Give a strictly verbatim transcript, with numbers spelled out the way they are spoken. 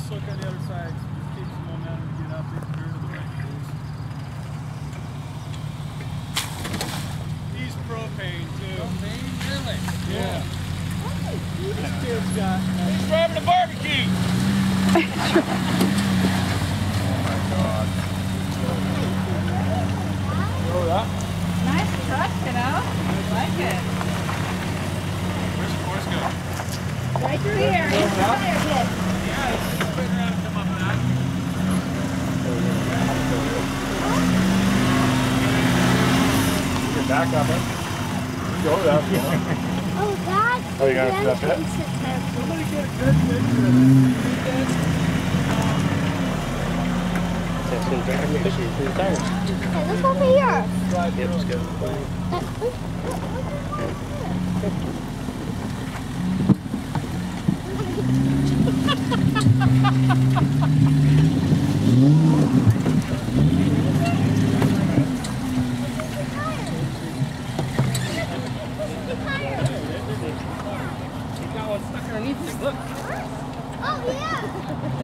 just look on the other side. So just keep some momentum, get up, get through to the right place. He's propane too. Propane, really? Yeah. This kid's got. Uh, He's driving a barbecue. Oh my God. Oh, that. Nice truck, you know? I like it. Where's the course go? Right through here. Here's the fire pit. Yeah, it's spin around and come up that. Get back up it. Go that way. Oh, that's Oh, you got it for that bit? somebody get a good picture of this. That's going to drag me fishing through the tires. Hey, look over here. Yep, just go. Oh, yeah.